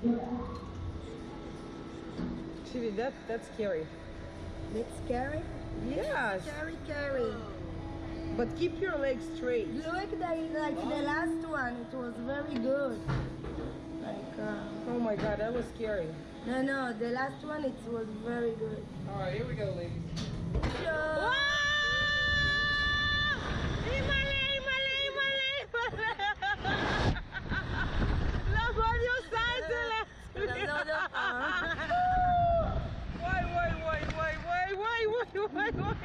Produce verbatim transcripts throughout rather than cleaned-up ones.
Actually, that, that's scary. That's scary? Yes. Scary, scary. But keep your legs straight. Look, the, like the last one, it was very good. Like, uh, Oh my God, that was scary. no, no, the last one, it was very good. All right, here we go, ladies. Sure. Why, why, why, why, why, why, why, why, why?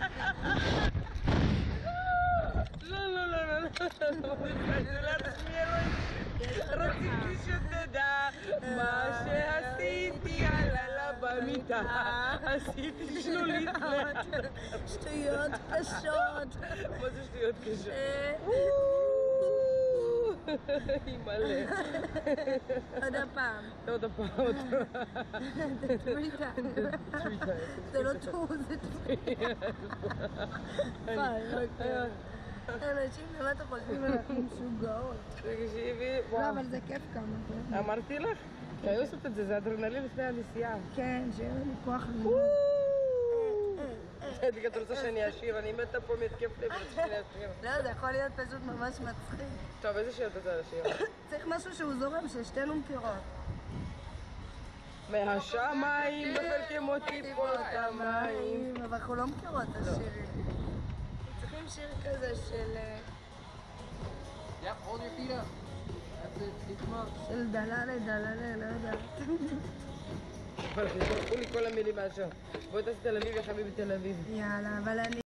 לא, לא, לא, לא, לא, זה להשמיע לו. רציתי שתדע מה שעשיתי עללה במיטה. עשיתי שלולית. שטויות קשות. מה זה שטויות קשות? היא מלא. עוד הפעם. עוד הפעם. three times. זה לא טוב, זה טוב. אנשים באמת חושבים אנחנו משוגעות. תקשיבי, לא, וואו. אבל זה כיף כמה. אמרתי לך? כי היו עושות את זה, זה אדרנלין לפני הנסיעה. כן, שיהיה לי כוח ללמוד. הייתי את רוצה שאני אשיר, אני מתה פה מתקף לב, רציתי להשיר. לא, זה יכול להיות פשוט ממש מצחיק. טוב, איזה שיר את רוצה לשיר? צריך משהו שהוא זורם, ששתינו מכירות. מהשמיים נופל כמו טיפות המים. אבל אנחנו לא מכירות את השירים. צריכים שיר כזה של... Yep, hold your feet up. That's it, keep them up. של דללה, דללה, לא יודעת. אבל חזרו לי כל המילים מהשיר. בואי תעשי תל אביב, יא חביבי תל אביב. יאללה, אבל אני...